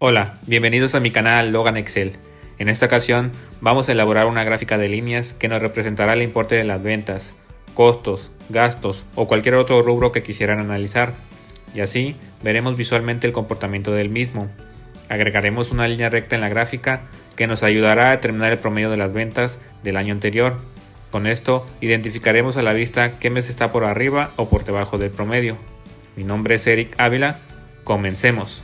Hola, bienvenidos a mi canal Logan Excel. En esta ocasión vamos a elaborar una gráfica de líneas que nos representará el importe de las ventas, costos, gastos o cualquier otro rubro que quisieran analizar. Y así veremos visualmente el comportamiento del mismo. Agregaremos una línea recta en la gráfica que nos ayudará a determinar el promedio de las ventas del año anterior. Con esto identificaremos a la vista qué mes está por arriba o por debajo del promedio. Mi nombre es Eric Ávila. Comencemos.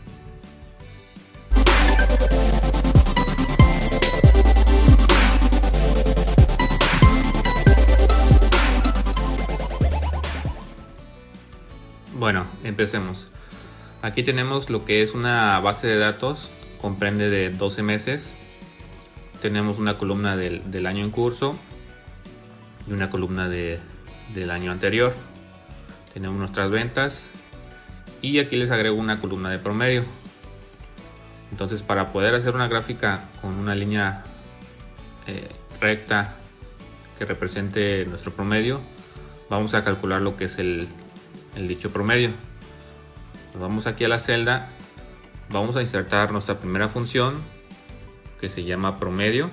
Bueno, empecemos. Aquí tenemos lo que es una base de datos, comprende de 12 meses. Tenemos una columna del año en curso y una columna del año anterior. Tenemos nuestras ventas y aquí les agrego una columna de promedio. Entonces, para poder hacer una gráfica con una línea recta que represente nuestro promedio, vamos a calcular lo que es el dicho promedio. Nos vamos aquí a la celda, vamos a insertar nuestra primera función que se llama promedio.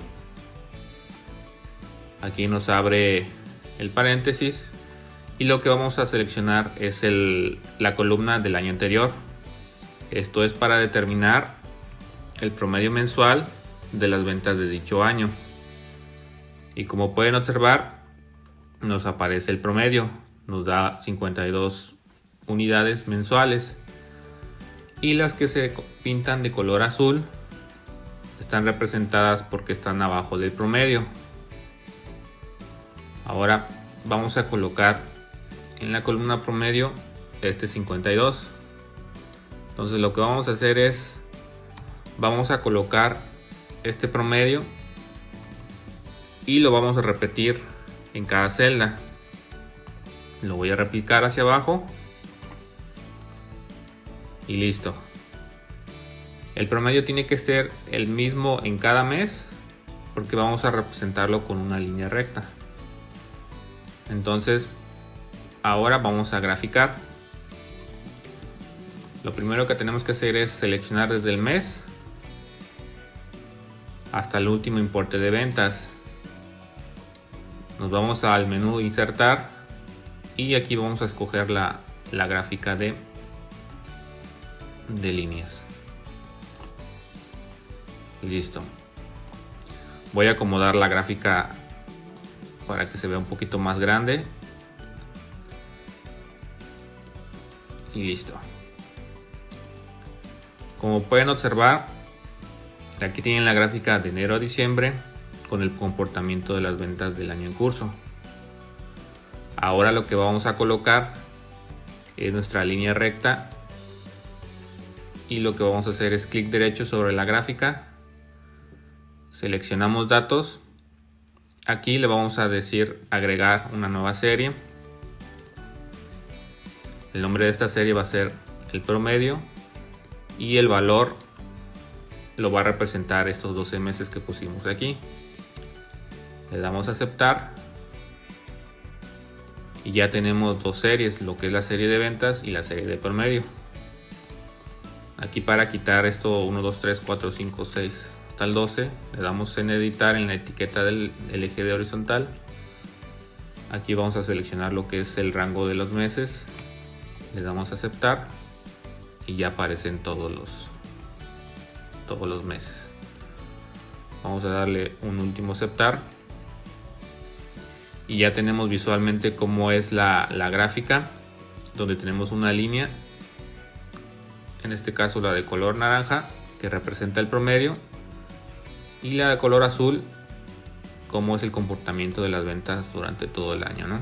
Aquí nos abre el paréntesis y lo que vamos a seleccionar es la columna del año anterior. Esto es para determinar el promedio mensual de las ventas de dicho año. Y como pueden observar, nos aparece el promedio, nos da 52 unidades mensuales, y las que se pintan de color azul están representadas porque están abajo del promedio. Ahora vamos a colocar en la columna promedio este 52. Entonces lo que vamos a hacer es, vamos a colocar este promedio y lo vamos a repetir en cada celda. Lo voy a replicar hacia abajo y listo. El promedio tiene que ser el mismo en cada mes porque vamos a representarlo con una línea recta. Entonces ahora vamos a graficar. Lo primero que tenemos que hacer es seleccionar desde el mes hasta el último importe de ventas. Nos vamos al menú insertar y aquí vamos a escoger la gráfica de líneas. Listo. Voy a acomodar la gráfica para que se vea un poquito más grande. Y listo. Como pueden observar, aquí tienen la gráfica de enero a diciembre con el comportamiento de las ventas del año en curso. Ahora lo que vamos a colocar es nuestra línea recta y lo que vamos a hacer es clic derecho sobre la gráfica, seleccionamos datos, aquí le vamos a decir agregar una nueva serie. El nombre de esta serie va a ser el promedio y el valor lo va a representar estos 12 meses que pusimos aquí. Le damos a aceptar y ya tenemos dos series, lo que es la serie de ventas y la serie de promedio. Aquí para quitar esto 1, 2, 3, 4, 5, 6 hasta el 12 le damos en editar en la etiqueta del eje de horizontal. Aquí vamos a seleccionar lo que es el rango de los meses, le damos a aceptar y ya aparecen todos los meses. Vamos a darle un último aceptar y ya tenemos visualmente cómo es la gráfica, donde tenemos una línea, en este caso la de color naranja que representa el promedio y la de color azul cómo es el comportamiento de las ventas durante todo el año, ¿no?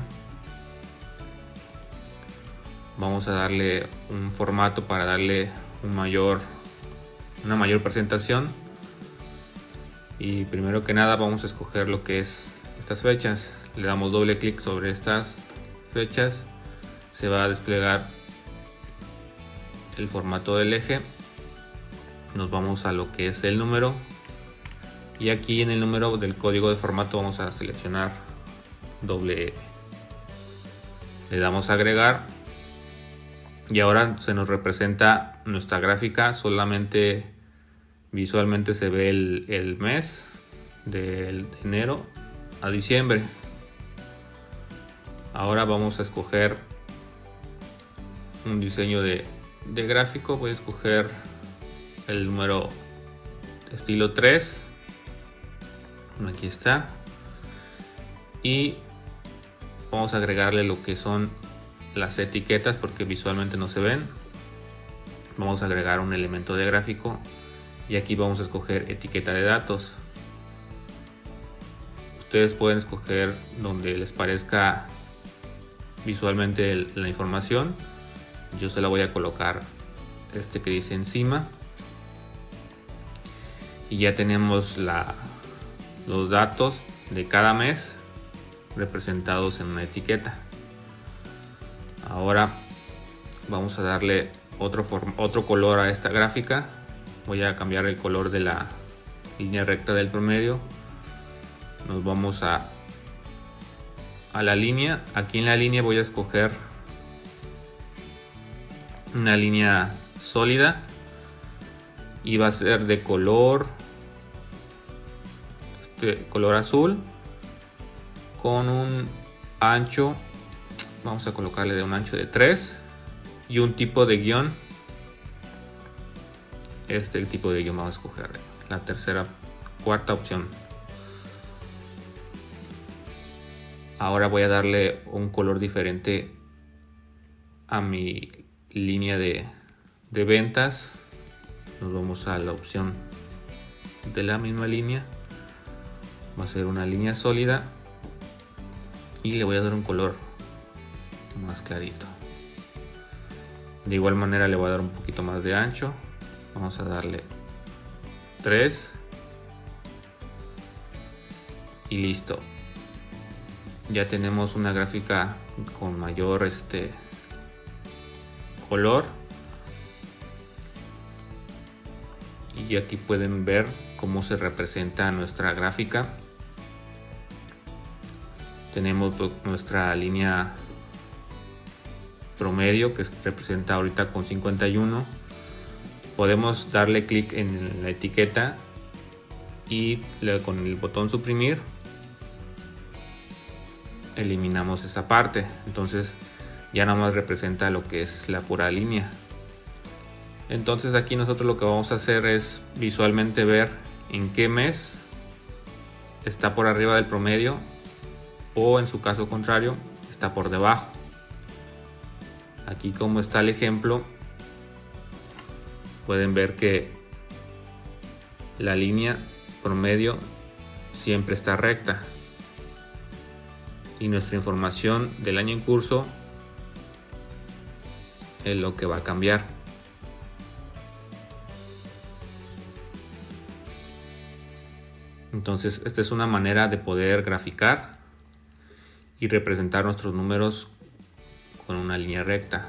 Vamos a darle un formato para darle una mayor presentación, y primero que nada vamos a escoger lo que es estas fechas. Le damos doble clic sobre estas fechas, se va a desplegar el formato del eje, nos vamos a lo que es el número y aquí en el número del código de formato vamos a seleccionar doble E. Le damos a agregar y ahora se nos representa nuestra gráfica solamente visualmente se ve el mes de enero a diciembre. Ahora vamos a escoger un diseño de gráfico. Voy a escoger el número estilo 3. Aquí está. Y vamos a agregarle lo que son las etiquetas, porque visualmente no se ven. Vamos a agregar un elemento de gráfico y aquí vamos a escoger etiqueta de datos. Ustedes pueden escoger donde les parezca visualmente la información. Yo se la voy a colocar que dice encima, y ya tenemos los datos de cada mes representados en una etiqueta. Ahora vamos a darle otro color a esta gráfica. Voy a cambiar el color de la línea recta del promedio. Nos vamos a la línea. Aquí en la línea voy a escoger una línea sólida y va a ser de color azul, con un ancho, vamos a colocarle de un ancho de 3 y un tipo de guión. Este tipo de guión vamos a escoger la cuarta opción. Ahora voy a darle un color diferente a mi línea de ventas. Nos vamos a la opción de la misma línea. Va a ser una línea sólida y le voy a dar un color más clarito. De igual manera le voy a dar un poquito más de ancho. Vamos a darle 3 y listo. Ya tenemos una gráfica con mayor color, y aquí pueden ver cómo se representa nuestra gráfica. Tenemos nuestra línea promedio que representa ahorita con 51. Podemos darle clic en la etiqueta y con el botón suprimir eliminamos esa parte. Entonces ya nada más representa lo que es la pura línea. Entonces aquí nosotros lo que vamos a hacer es visualmente ver en qué mes está por arriba del promedio, o en su caso contrario está por debajo. Aquí, como está el ejemplo, pueden ver que la línea promedio siempre está recta y nuestra información del año en curso es lo que va a cambiar. Entonces esta es una manera de poder graficar y representar nuestros números con una línea recta.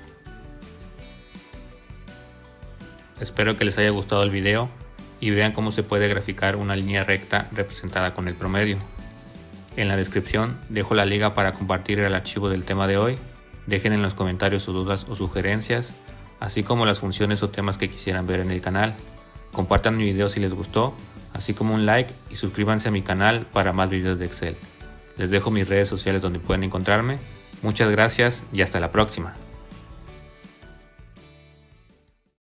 Espero que les haya gustado el video y vean cómo se puede graficar una línea recta representada con el promedio. En la descripción dejo la liga para compartir el archivo del tema de hoy. Dejen en los comentarios sus dudas o sugerencias, así como las funciones o temas que quisieran ver en el canal. Compartan mi video si les gustó, así como un like, y suscríbanse a mi canal para más videos de Excel. Les dejo mis redes sociales donde pueden encontrarme. Muchas gracias y hasta la próxima.